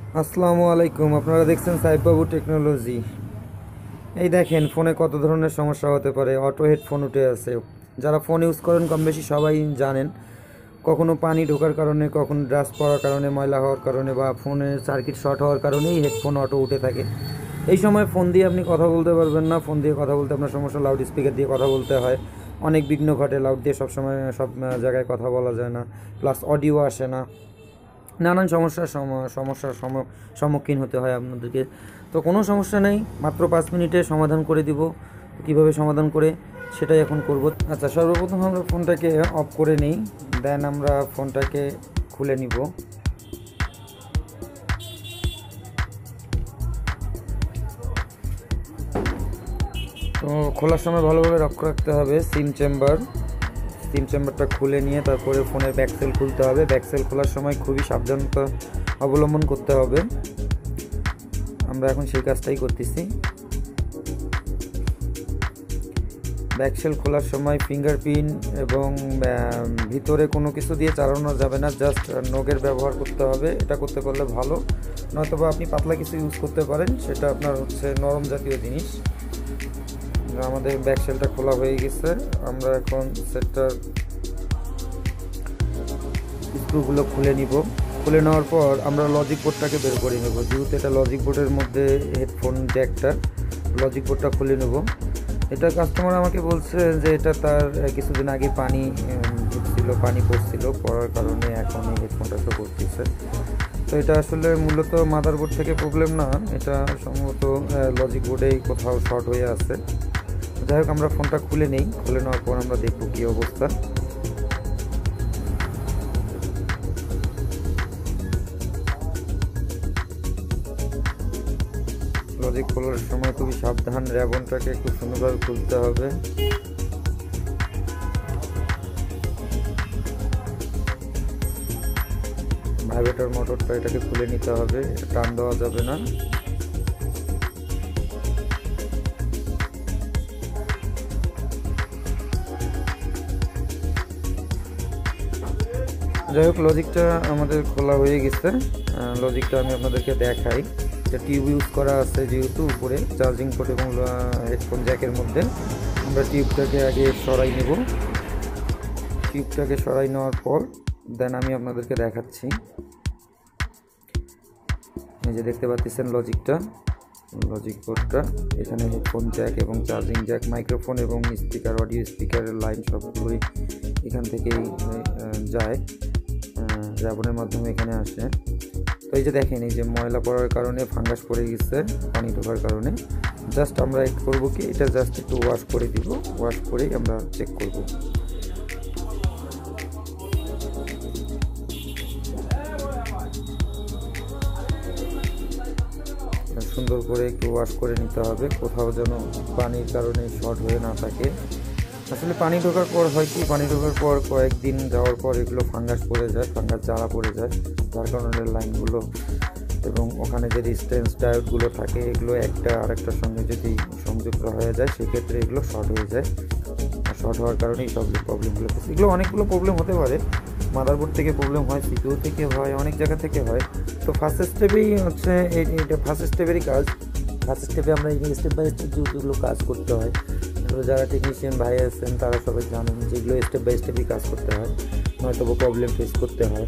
আসসালামু আলাইকুম। আপনারা দেখছেন সাহেববাবু টেকনোলজি। এই দেখেন ফোনে কত ধরনের সমস্যা হতে পারে। অটো হেডফোন উঠে আছে। যারা ফোন ইউজ করেন কম বেশি সবাই জানেন, কখনো পানি ঢোকার কারণে, কখনো ডাস্ট পড়ার কারণে, ময়লা হওয়ার কারণে বা ফোনের সার্কিট শর্ট হওয়ার কারণেই হেডফোন অটো উঠে থাকে। এই সময় ফোন দিয়ে আপনি কথা বলতে পারবেন না। ফোন দিয়ে কথা বলতে আপনার সমস্যা, লাউড স্পিকার দিয়ে কথা বলতে হয়, অনেক বিঘ্ন ঘটে। লাউড দিয়ে সবসময় সব জায়গায় কথা বলা যায় না, প্লাস অডিও আসে না, নানান সমস্যার সম্মুখীন হতে হয় আপনাদেরকে। তো কোনো সমস্যা নেই, মাত্র 5 মিনিটে সমাধান করে দিব। কিভাবে সমাধান করে সেটাই এখন করব। আচ্ছা, সর্বপ্রথম আমরা ফোনটাকে অফ করে নিই, দেন আমরা ফোনটাকে খুলে নিব। তো খোলার সময় ভালোভাবে লক্ষ্য রাখতে হবে সিম চেম্বারটা খুলে নিয়ে তারপরে ফোনের ব্যাকসেল খুলতে হবে। ব্যাকসেল খোলার সময় খুবই সাবধানতা অবলম্বন করতে হবে। আমরা এখন সেই কাজটাই করতেছি। ব্যাকসেল খোলার সময় ফিঙ্গারপ্রিন্ট এবং ভিতরে কোনো কিছু দিয়ে চালানো যাবে না, জাস্ট নখের ব্যবহার করতে হবে। এটা করতে পারলে ভালো, নয়তোবা আপনি পাতলা কিছু ইউজ করতে পারেন, সেটা আপনার হচ্ছে নরম জাতীয় জিনিস। আমাদের ব্যাকসেলটা খোলা হয়ে গেছে। আমরা এখন সেটটার স্ক্রুগুলো খুলে নিব। খুলে নেওয়ার পর আমরা লজিক বোর্ডটাকে বের করে নেব। যেহেতু এটা লজিক বোর্ডের মধ্যে হেডফোন জ্যাকটা, লজিক বোর্ডটা খুলে নেব। এটা কাস্টমার আমাকে বলছে যে এটা তার কিছুদিন আগে পানি ঢুকছিল, পানি পড়ার কারণে এখন এই হেডফোনটা শো করতেছে। তো এটা আসলে মূলত মাদারবোর্ড থেকে প্রবলেম না, এটা সম্ভবত লজিক বোর্ডেই কোথাও শর্ট হয়ে আছে। যাই হোক, আমরা ফোনটা খুলে নেই। খুলে নেওয়ার পর আমরা দেখব কী অবস্থা। লজিক খোলার সময় খুবই সাবধান, র্যাবনটাকে খুব সুন্দরভাবে খুলতে হবে। ভাইব্রেটর মোটরটা এটাকে খুলে নিতে হবে, টান দেওয়া যাবে না। যাই হোক, লজিকটা আমাদের খোলা হয়ে গেছে। লজিকটা আমি আপনাদেরকে দেখাই। এটা টিউব ইউজ করা আছে যেহেতু উপরে চার্জিং পোর্ট এবং হেডফোন জ্যাকের মধ্যে। আমরা টিউবটাকে আগে সরাই নেব। টিউবটাকে সরাই নেওয়ার পর দেন আমি আপনাদেরকে দেখাচ্ছি। এই যে দেখতে পাচ্ছেন লজিক বোর্ডটা, এখানে হেডফোন জ্যাক এবং চার্জিং জ্যাক, মাইক্রোফোন এবং স্পিকার, অডিও স্পিকারের লাইন সবগুলোই এখান থেকেই যায়, র্যাবনের মাধ্যমে এখানে আসে। তো এই যে দেখেন, এই যে ময়লা পড়ার কারণে ফাঙ্গাস পড়ে গেছে পানি ঢোকার কারণে। জাস্ট আমরা করব কি, এটা জাস্ট একটু ওয়াশ করে দিব। ওয়াশ করেই আমরা চেক করব। সুন্দর করে একটু ওয়াশ করে নিতে হবে, কোথাও যেন পানির কারণে শর্ট হয়ে না থাকে। আসলে পানি ঢোকার পর হয় কি, পানি ঢোকার পর কয়েকদিন যাওয়ার পর এগুলো ফাঙ্গাস পড়ে যায়, ফাঙ্গাস জ্বালা পড়ে যায়, যার কারণে লাইনগুলো এবং ওখানে যে রেজিস্ট্যান্স ডায়োডগুলো থাকে এগুলো একটা আরেকটার সঙ্গে যদি সংযুক্ত হয়ে যায় সেক্ষেত্রে এগুলো শর্ট হয়ে যায়। আর শর্ট হওয়ার কারণেই সব প্রবলেমগুলো হচ্ছে। এগুলো অনেকগুলো প্রবলেম হতে পারে, মাদারবোর্ড থেকে প্রবলেম হয়, সিপিইউ থেকে হয়, অনেক জায়গা থেকে হয়। তো ফার্স্ট স্টেপেই হচ্ছে এটা ফার্স্ট স্টেপেরই কাজ। ফার্স্ট স্টেপে আমরা এই স্টেপ বাই স্টেপ যেগুলো কাজ করতে হয়, এগুলো যারা টেকনিশিয়ান ভাই আছেন তারা সবাই জানেন যেগুলো স্টেপ বাই স্টেপই কাজ করতে হয়, নয়তো প্রবলেম ফেস করতে হয়।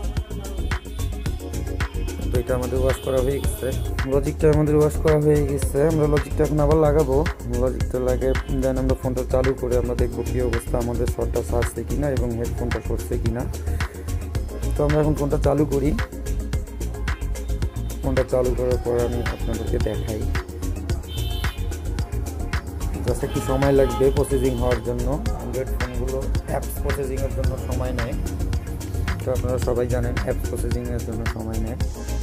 তো এটা আমাদের ওয়াশ করা হয়ে গেছে, লজিকটা আমাদের ওয়াশ করা হয়ে গেছে। আমরা লজিকটা এখন আবার লাগাবো। লজিকটা লাগিয়ে দেন আমরা ফোনটা চালু করে আমরা দেখবো কী অবস্থা, আমাদের শর্টটা সারছে কিনা এবং হেডফোনটা সরছে কিনা। তো আমরা এখন ফোনটা চালু করি। ফোনটা চালু করার পর আমি আপনাদেরকে দেখাই। জাস্ট একটু সময় লাগবে প্রসেসিং হওয়ার জন্য। অ্যান্ড্রয়েড ফোনগুলো অ্যাপস প্রসেসিংয়ের জন্য সময় নেয়, তো আপনারা সবাই জানেন অ্যাপস প্রসেসিংয়ের জন্য সময় নেয়।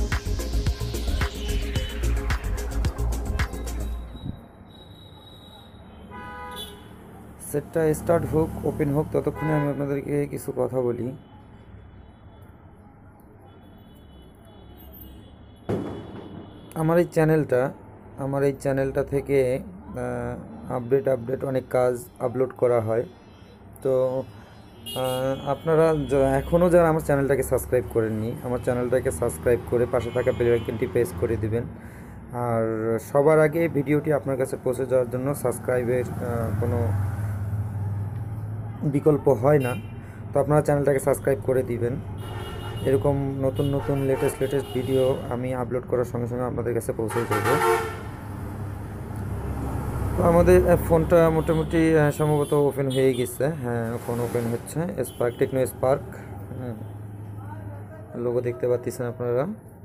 সেটটা স্টার্ট হোক, ওপেন হোক, ততক্ষণে আমি আপনাদেরকে কিছু কথা বলি। আমার এই চ্যানেলটা থেকে আপডেট অনেক কাজ আপলোড করা হয়। তো আপনারা এখনও যারা আমার চ্যানেলটাকে সাবস্ক্রাইব করেননি, আমার চ্যানেলটাকে সাবস্ক্রাইব করে পাশে থাকা বেল আইকনটি প্রেস করে দিবেন। আর সবার আগে ভিডিওটি আপনার কাছে পৌঁছে যাওয়ার জন্য সাবস্ক্রাইবের কোনো বিকল্প হয় না, তো আপনারা চ্যানেলটাকে সাবস্ক্রাইব করে দিবেন। এরকম নতুন নতুন লেটেস্ট ভিডিও আমি আপলোড করার সঙ্গে সঙ্গে আপনাদের কাছে পৌঁছে দেবো। তো আমাদের ফোনটা মোটামুটি সম্ভবত ওপেন হয়ে গেছে। হ্যাঁ, ফোন ওপেন হচ্ছে। স্পার্ক, টেকনো স্পার্ক লোগো দেখতে পাচ্ছেন আপনারা।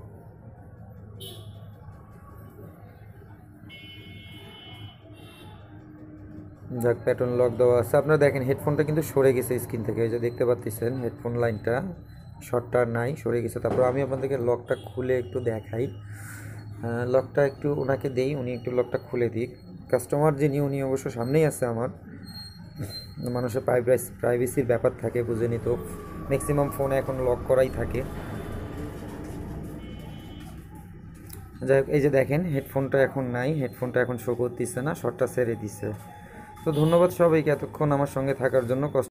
যাক, প্যাটার্ন লক দেওয়া আছে। আপনারা দেখেন হেডফোনটা কিন্তু সরে গেছে স্ক্রিন থেকে, এই যে দেখতে পাচ্ছেন হেডফোন লাইনটা শর্টটা নাই, সরে গেছে। তারপর আমি আপনাদেরকে লকটা খুলে একটু দেখাই। লকটা একটু ওনাকে দেই, উনি একটু লকটা খুলে দিক। কাস্টমার যিনি, উনি অবশ্য সামনেই আছে আমার। মানুষের প্রাইভেসির ব্যাপার থাকে, বুঝেনি তো, ম্যাক্সিমাম ফোনে এখন লক করাই থাকে। যাই হোক, এই যে দেখেন হেডফোনটা এখন নাই, হেডফোনটা এখন শো করতেছে না, শর্টটা ছেড়ে দিছে। তো ধন্যবাদ সবাইকে এতক্ষণ আমার সঙ্গে থাকার জন্য।